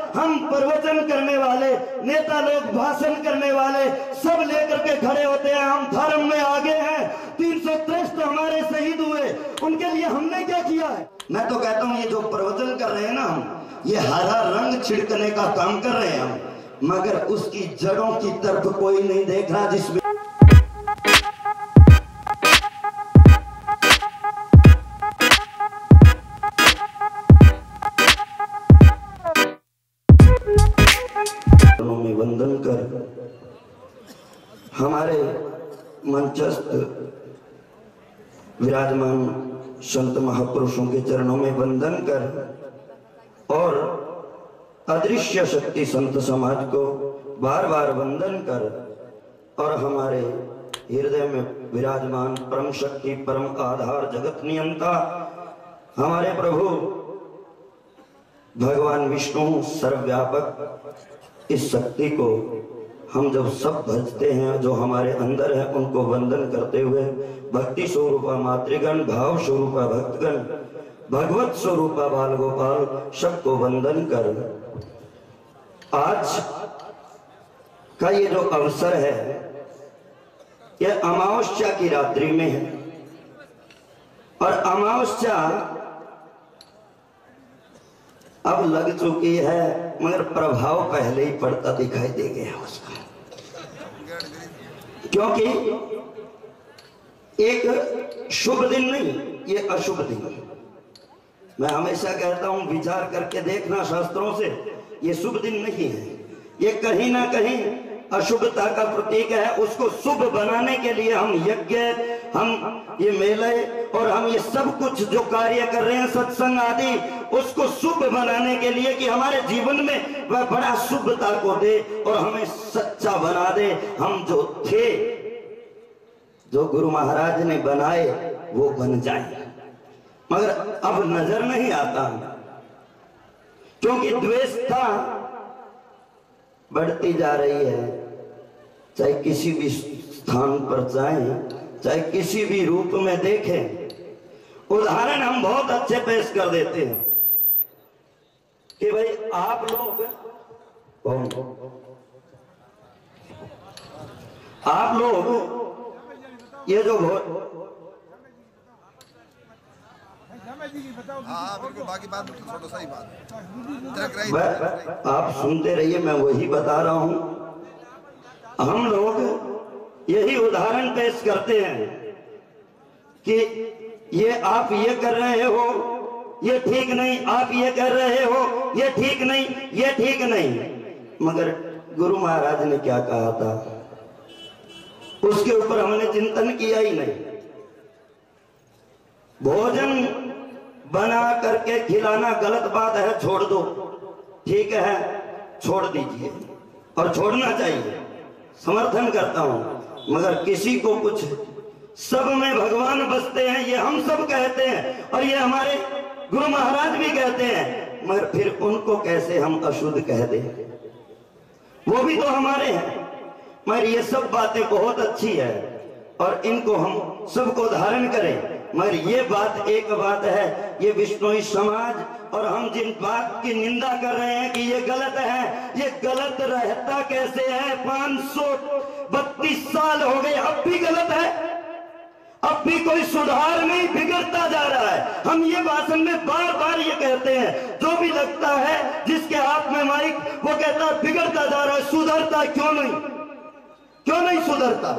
हम प्रवचन करने वाले, नेता लोग भाषण करने वाले सब लेकर के खड़े होते हैं, हम धर्म में आगे हैं। 363 तो हमारे शहीद हुए, उनके लिए हमने क्या किया है? मैं तो कहता हूँ ये जो प्रवचन कर रहे हैं ना हम, ये हरा रंग छिड़कने का काम कर रहे हैं हम, मगर उसकी जड़ों की तरफ कोई नहीं देख रहा। जिसमें में वंदन कर, हमारे मंचस्थ विराजमान संत महापुरुषों के चरणों में वंदन कर और अदृश्य शक्ति संत समाज को बार बार वंदन कर और हमारे हृदय में विराजमान परम शक्ति, परम आधार, जगत नियंता हमारे प्रभु भगवान विष्णु सर्वव्यापक, इस शक्ति को हम जब सब भजते हैं, जो हमारे अंदर है, उनको वंदन करते हुए भक्ति स्वरूपा मातृगण, भाव स्वरूपा भक्तगण, भगवत स्वरूपा बाल गोपाल सबको वंदन कर आज का ये जो अवसर है, यह अमावस्या की रात्रि में है और अमावस्या अब लग चुकी है, मगर प्रभाव पहले ही पड़ता दिखाई दे गया उसका, क्योंकि एक शुभ दिन नहीं, ये अशुभ दिन। मैं हमेशा कहता हूं विचार करके देखना शास्त्रों से, ये शुभ दिन नहीं है, ये कहीं ना कहीं अशुभता का प्रतीक है। उसको शुभ बनाने के लिए हम यज्ञ, हम ये मेले और हम ये सब कुछ जो कार्य कर रहे हैं, सत्संग आदि, उसको शुभ बनाने के लिए कि हमारे जीवन में वह बड़ा शुभता को दे और हमें सच्चा बना दे। हम जो थे, जो गुरु महाराज ने बनाए, वो बन जाए, मगर अब नजर नहीं आता, क्योंकि द्वेषता बढ़ती जा रही है। चाहे किसी भी स्थान पर जाएं, चाहे किसी भी रूप में देखें, उदाहरण हम बहुत अच्छे पेश कर देते हैं कि भाई आप लोग कौन, आप लोग ये जो बाकी बात थोड़ा सा ही बात आप सुनते रहिए, मैं वही बता रहा हूं। हम लोग यही उदाहरण पेश करते हैं कि ये आप ये कर रहे हो, ये ठीक नहीं, आप ये कर रहे हो, ये ठीक नहीं, ये ठीक नहीं। मगर गुरु महाराज ने क्या कहा था, उसके ऊपर हमने चिंतन किया ही नहीं। भोजन बना करके खिलाना गलत बात है, छोड़ दो, ठीक है, छोड़ दीजिए और छोड़ना चाहिए, समर्थन करता हूं। मगर किसी को कुछ, सब में भगवान बसते हैं, ये हम सब कहते हैं और ये हमारे गुरु महाराज भी कहते हैं, मगर फिर उनको कैसे हम अशुद्ध कह दें? वो भी तो हमारे हैं। मगर ये सब बातें बहुत अच्छी है और इनको हम सबको धारण करें, मगर ये बात एक बात है, ये विष्णुई समाज और हम जिन बात की निंदा कर रहे हैं कि ये गलत है, ये गलत रहता कैसे है? 532 साल हो गए, अब भी गलत है, अब भी कोई सुधार नहीं, बिगड़ता जा रहा है। हम ये भाषण में बार बार ये कहते हैं, जो भी लगता है जिसके हाथ में माइक, वो कहता है बिगड़ता जा रहा है, सुधरता क्यों नहीं, क्यों नहीं सुधरता?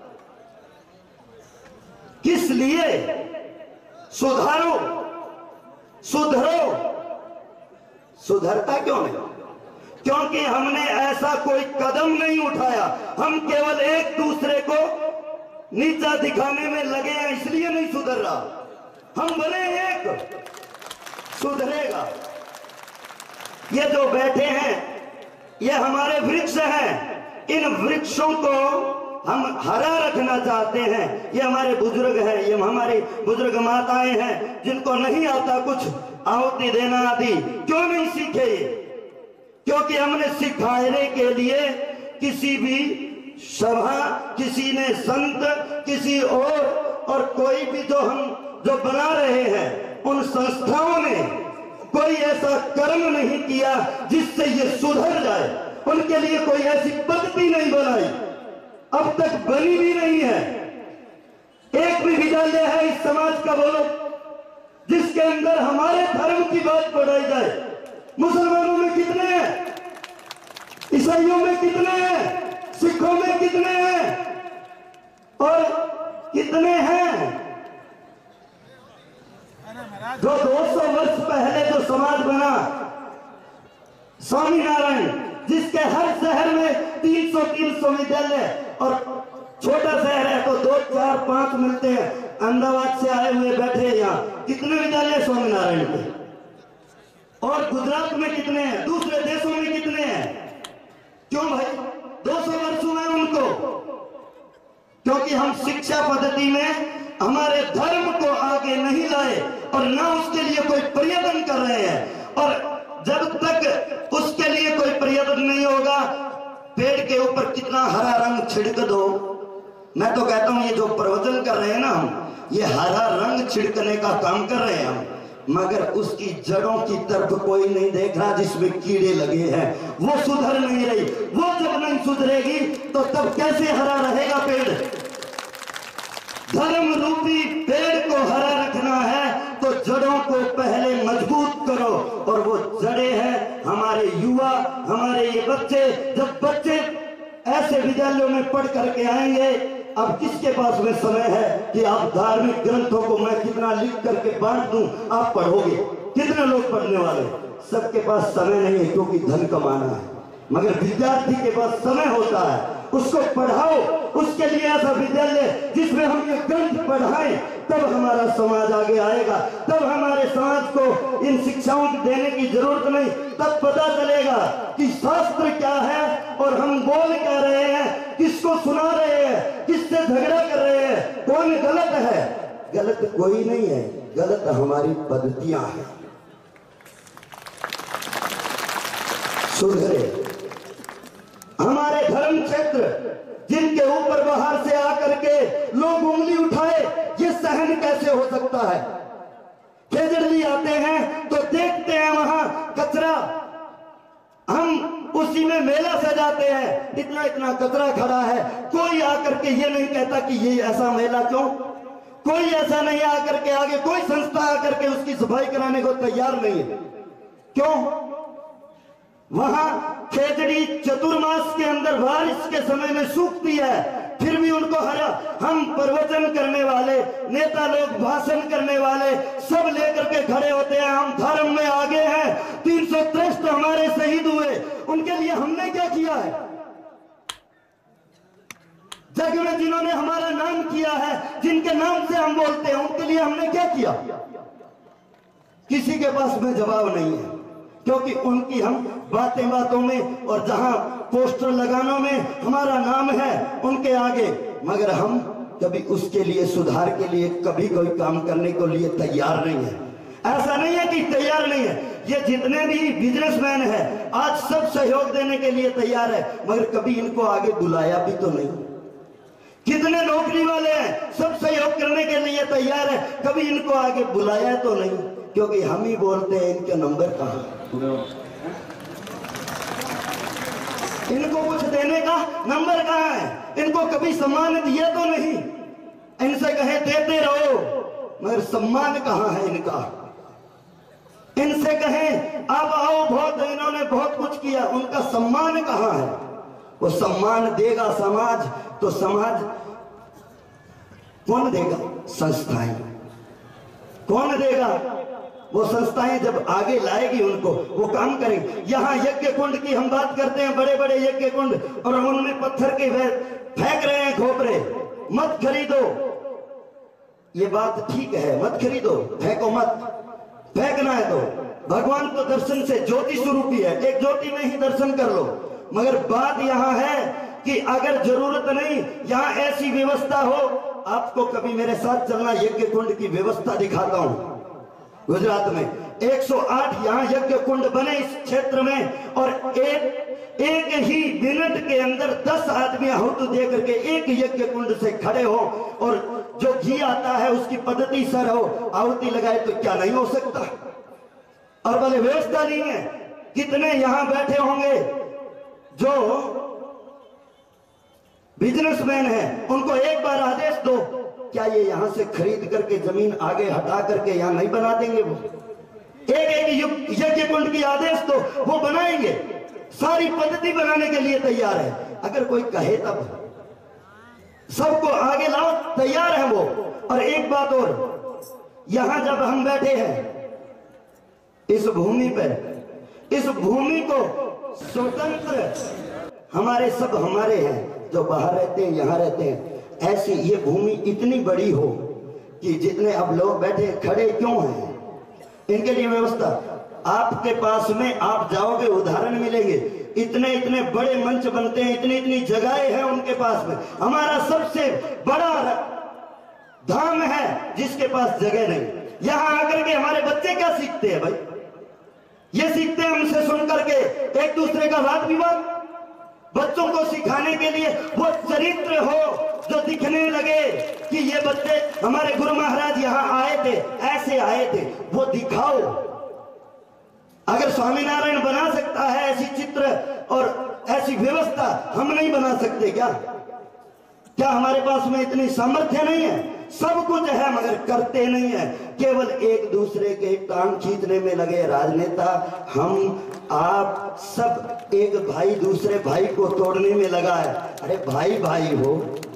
किस लिए? सुधारो, सुधरो, सुधरता क्यों नहीं? क्योंकि हमने ऐसा कोई कदम नहीं उठाया, हम केवल एक दूसरे को नीचा दिखाने में लगे हैं, इसलिए नहीं सुधर रहा। हम बने एक, सुधरेगा। ये जो बैठे हैं, ये हमारे वृक्ष हैं, इन वृक्षों को हम हरा रखना चाहते हैं। ये हमारे बुजुर्ग हैं, ये हमारी बुजुर्ग माताएं हैं, जिनको नहीं आता कुछ आहुति देना आदि, क्यों नहीं सीखे? क्योंकि हमने सिखाने के लिए किसी भी सभा, किसी ने संत, किसी और कोई भी जो बना रहे हैं, उन संस्थाओं ने कोई ऐसा कर्म नहीं किया जिससे ये सुधर जाए, उनके लिए कोई ऐसी पद्धति नहीं बनाई, अब तक बनी भी नहीं है। एक भी विद्यालय है इस समाज का बोलो जिसके अंदर हमारे धर्म की बात पढ़ाई जाए। मुसलमानों में कितने हैं, ईसाइयों में कितने हैं, सिखों में कितने हैं और कितने हैं जो 200 वर्ष पहले जो समाज बना स्वामीनारायण, जिसके हर शहर में 300 विद्यालय और छोटा शहर है तो 2, 4, 5 मिलते हैं। अहमदाबाद से आए हुए बैठे यहाँ कितने विद्यालय स्वामीनारायण के, और गुजरात में कितने हैं, दूसरे देशों में कितने हैं? क्यों भाई 200 वर्ष हुए उनको? क्योंकि हम शिक्षा पद्धति में हमारे धर्म को आगे नहीं लाए और ना उसके लिए कोई प्रयत्न कर रहे हैं। और जब तक उसके लिए कोई प्रयत्न नहीं होगा, पेड़ के ऊपर कितना हरा रंग छिड़क दो, मैं तो कहता हूं ये जो प्रवचन कर रहे हैं ना हम, ये हरा रंग छिड़कने का काम कर रहे हैं हम, मगर उसकी जड़ों की तरफ कोई नहीं देख रहा जिसमें कीड़े लगे हैं, वो सुधर नहीं रही। वो जब नहीं सुधरेगी तो तब कैसे हरा रहेगा पेड़? धर्म रूपी पेड़ को हरा रखना है तो जड़ों को पहले मजबूत करो, और वो जड़ें हैं हमारे युवा, हमारे ये बच्चे। जब बच्चे ऐसे विद्यालयों में पढ़ करके आएंगे, अब किसके पास में समय है कि आप धार्मिक ग्रंथों को मैं कितना लिख करके बांट दूं, आप पढ़ोगे? कितने लोग पढ़ने वाले? सबके पास समय नहीं है क्योंकि धन कमाना है। मगर विद्यार्थी के पास समय होता है, उसको पढ़ाओ, उसके लिए ऐसा विद्यालय जिसमें हम ये ग्रंथ पढ़ाएं, तब हमारा समाज आगे आएगा। तब हमारे समाज को इन शिक्षाओं की देने की जरूरत नहीं, तब पता चलेगा कि शास्त्र क्या है और हम बोल क्या रहे हैं, किसको सुना रहे हैं, किससे झगड़ा कर रहे हैं, कौन गलत है। गलत कोई नहीं है, गलत हमारी पद्धतियां हैं। सुधरे हमारे धर्म क्षेत्र जिनके ऊपर बाहर से आकर के लोग उंगली उठाए, ये सहन कैसे हो सकता है? खेजड़ली आते हैं तो देखते हैं वहां कचरा, हम उसी में मेला सजाते हैं, इतना इतना कचरा खड़ा है, कोई आकर के ये नहीं कहता कि ये ऐसा मेला क्यों? कोई ऐसा नहीं आकर के आगे, कोई संस्था आकर के उसकी सफाई कराने को तैयार नहीं है। क्यों? वहां खेजड़ी चतुर्मास के अंदर बारिश के समय में सूखती है, फिर भी उनको हरा। हम प्रवचन करने वाले नेता लोग, भाषण करने वाले सब लेकर के खड़े होते हैं, हम धर्म में आगे हैं। 363 हमारे शहीद हुए, उनके लिए हमने क्या किया है? जग में जिन्होंने हमारा नाम किया है, जिनके नाम से हम बोलते हैं, उनके लिए हमने क्या किया? किसी के पास में जवाब नहीं है, क्योंकि उनकी हम बातें बातों में और जहां पोस्टर लगानों में हमारा नाम है उनके आगे, मगर हम कभी उसके लिए, सुधार के लिए कभी कोई काम करने को लिए तैयार नहीं है। ऐसा नहीं है कि तैयार नहीं है, ये जितने भी बिजनेसमैन हैं आज सब सहयोग देने के लिए तैयार है, मगर कभी इनको आगे बुलाया भी तो नहीं। कितने नौकरी वाले हैं, सब सहयोग करने के लिए तैयार है, कभी इनको आगे बुलाया तो नहीं, क्योंकि हम ही बोलते हैं इनके नंबर कहां, इनको कुछ देने का नंबर कहां है, इनको कभी सम्मान दिया तो नहीं। इनसे कहे देते रहो, मगर सम्मान कहां है इनका? इनसे कहें अब आओ, बहुत इन्होंने बहुत कुछ किया, उनका सम्मान कहां है? वो सम्मान देगा समाज, तो समाज कौन देगा? संस्थाएं। कौन देगा? वो संस्थाएं जब आगे लाएगी उनको, वो काम करेंगे। यहाँ यज्ञ कुंड की हम बात करते हैं, बड़े बड़े यज्ञ कुंड, और उनमें पत्थर के फेंक रहे हैं खोपरे। मत खरीदो, ये बात ठीक है, मत खरीदो, फेंको मत, फेंकना है तो भगवान को दर्शन से, ज्योति स्वरूपी है, एक ज्योति में ही दर्शन कर लो। मगर बात यहाँ है कि अगर जरूरत नहीं, यहाँ ऐसी व्यवस्था हो, आपको कभी मेरे साथ चलना, यज्ञ कुंड की व्यवस्था दिखाता हूं। गुजरात में 108 यहाँ यज्ञ कुंड बने इस क्षेत्र में, और एक ही मिनट के अंदर 10 आदमी आहुति दे करके एक यज्ञ कुंड से खड़े हो, और जो घी आता है उसकी पद्धति सर हो, आहुति लगाए तो क्या नहीं हो सकता? और बोले व्यवस्था नहीं है, कितने यहां बैठे होंगे जो बिजनेसमैन हैं, उनको एक बार आदेश दो, क्या ये यहां से खरीद करके जमीन आगे हटा करके यहां नहीं बना देंगे? वो एक यज्ञ कुंड की आदेश दो, वो बनाएंगे, सारी पद्धति बनाने के लिए तैयार है। अगर कोई कहे तब सबको आगे लाओ, तैयार है वो। और एक बात और, यहां जब हम बैठे हैं इस भूमि पर, इस भूमि को स्वतंत्र हमारे सब हमारे हैं, जो बाहर रहते हैं यहां रहते हैं। ऐसी ये भूमि इतनी बड़ी हो कि जितने अब लोग बैठे खड़े क्यों हैं, इनके लिए व्यवस्था आपके पास में, आप जाओगे उदाहरण मिलेंगे, इतने इतने बड़े मंच बनते हैं, इतनी इतनी जगहें हैं उनके पास में। हमारा सबसे बड़ा धाम है जिसके पास जगह नहीं। यहां आकर के हमारे बच्चे क्या सीखते हैं भाई? ये सीखते हैं हमसे सुन करके एक दूसरे का वाद विवाद। बच्चों को सिखाने के लिए वो चरित्र हो जो दिखने लगे कि ये बच्चे हमारे गुरु महाराज यहां आए थे, ऐसे आए थे, वो दिखाओ। अगर स्वामीनारायण बना सकता है ऐसी चित्र और ऐसी व्यवस्था, हम नहीं बना सकते क्या? क्या हमारे पास में इतनी सामर्थ्य नहीं है? सब कुछ है मगर करते नहीं है, केवल एक दूसरे के टांग खींचने में लगे राजनेता। हम आप सब, एक भाई दूसरे भाई को तोड़ने में लगा है। अरे भाई भाई हो,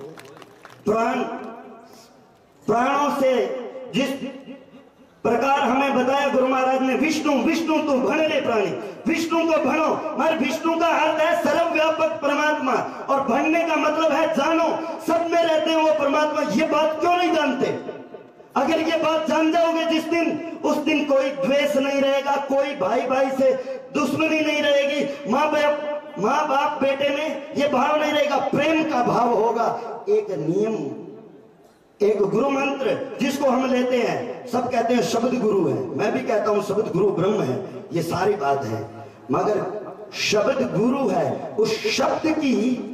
प्राणों से जिस प्रकार हमें बताया गुरु महाराज ने, विष्णु विष्णु तू भण रे प्राणी, विष्णु को भणो। मगर विष्णु का अर्थ है सर्वव्यापक परमात्मा, और भणने का मतलब है जानो, सब में रहते हैं वो परमात्मा। ये बात क्यों नहीं जानते? अगर ये बात जान जाओगे जिस दिन, उस दिन कोई द्वेष नहीं रहेगा, कोई भाई भाई से दुश्मनी नहीं रहेगी, माँ बाप बेटे में ये भाव नहीं रहेगा, प्रेम का भाव होगा। एक नियम, एक गुरु मंत्र जिसको हम लेते हैं, सब कहते हैं शब्द गुरु है, मैं भी कहता हूं शब्द गुरु ब्रह्म है, ये सारी बात है। मगर शब्द गुरु है, उस शब्द की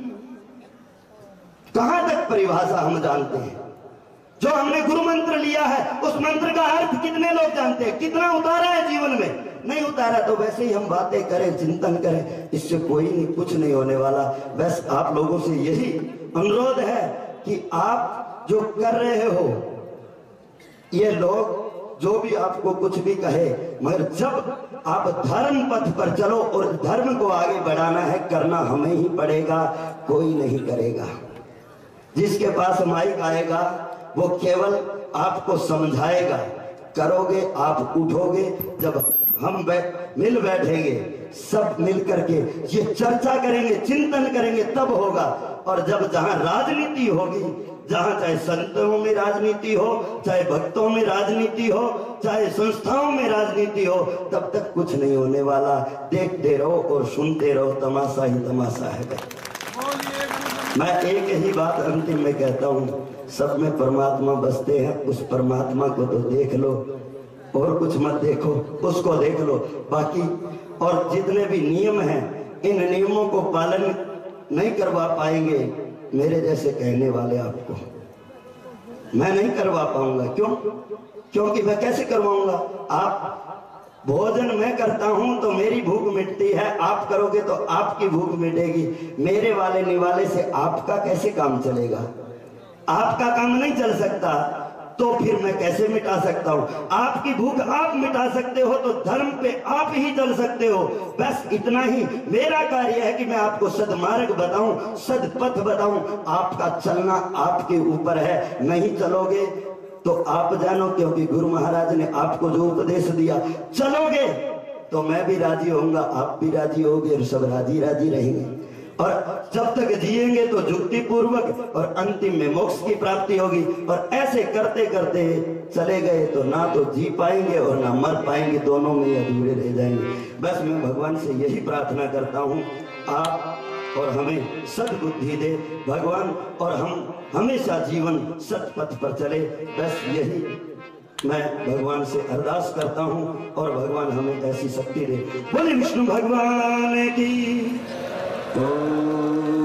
कहां तक परिभाषा हम जानते हैं? जो हमने गुरु मंत्र लिया है, उस मंत्र का अर्थ कितने लोग जानते हैं? कितना उतारा है जीवन में? नहीं उतारा तो वैसे ही हम बातें करें, चिंतन करें, इससे कोई नहीं, कुछ नहीं होने वाला। बस आप लोगों से यही अनुरोध है कि आप जो कर रहे हो, ये लोग जो भी आपको कुछ भी कहे, मगर जब आप धर्म पथ पर चलो और धर्म को आगे बढ़ाना है, करना हमें ही पड़ेगा, कोई नहीं करेगा। जिसके पास माइक आएगा वो केवल आपको समझाएगा, करोगे आप, उठोगे। जब हम मिल बैठेंगे, सब मिल करके ये चर्चा करेंगे, चिंतन करेंगे, तब होगा। और जब जहां राजनीति होगी, जहां चाहे संतों में राजनीति हो, चाहे भक्तों में राजनीति हो, चाहे संस्थाओं में राजनीति हो, तब तक कुछ नहीं होने वाला। देखते रहो और सुनते रहो, तमाशा ही तमाशा है। मैं एक ही बात अंतिम में कहता हूँ, सब में परमात्मा बसते हैं, उस परमात्मा को तो देख लो, और कुछ मत देखो, उसको देख लो। बाकी और जितने भी नियम हैं, इन नियमों को पालन नहीं करवा पाएंगे मेरे जैसे कहने वाले आपको, मैं नहीं करवा पाऊंगा। क्यों? क्योंकि मैं कैसे करवाऊंगा? आप भोजन मैं करता हूं तो मेरी भूख मिटती है, आप करोगे तो आपकी भूख मिटेगी। मेरे वाले निवाले से आपका कैसे काम चलेगा? आपका काम नहीं चल सकता, तो फिर मैं कैसे मिटा सकता हूं? आपकी भूख आप मिटा सकते हो तो धर्म पे आप ही चल सकते हो। बस इतना ही मेरा कार्य है कि मैं आपको सदमार्ग बताऊं, सदपथ बताऊं। आपका चलना आपके ऊपर है, नहीं चलोगे तो आप जानो, क्योंकि गुरु महाराज ने आपको जो उपदेश दिया, चलोगे तो मैं भी राजी होऊंगा, आप भी राजी होगे, सब राजी राजी रहेंगे। और जब तक जिएंगे तो युक्ति पूर्वक, और अंतिम में मोक्ष की प्राप्ति होगी। और ऐसे करते करते चले गए तो ना तो जी पाएंगे और ना मर पाएंगे, दोनों में अधूरे रह जाएंगे। बस मैं भगवान से यही प्रार्थना करता हूँ, आप और हमें सद्बुद्धि दे भगवान, और हम हमेशा जीवन सत्पथ पर चले। बस यही मैं भगवान से अरदास करता हूँ, और भगवान हमें ऐसी शक्ति दे। बोले विष्णु भगवान की।